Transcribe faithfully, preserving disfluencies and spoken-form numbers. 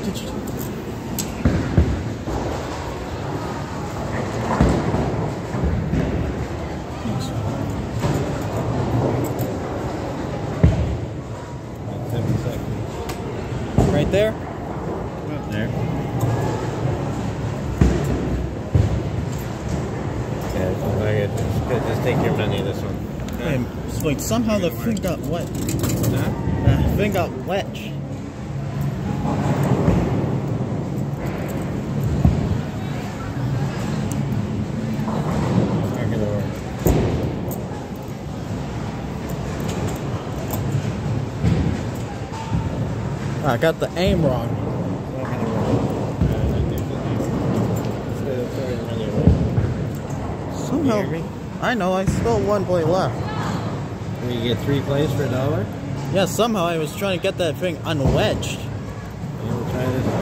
Right there? Right there. Yeah, so I get just, just take your money, this one. Hey, so like somehow the thing got wet. Huh? The thing got wet. I got the aim wrong. Somehow, I know, I still have one plate left. You get three plays for a dollar? Yeah, somehow I was trying to get that thing unwedged. We'll try this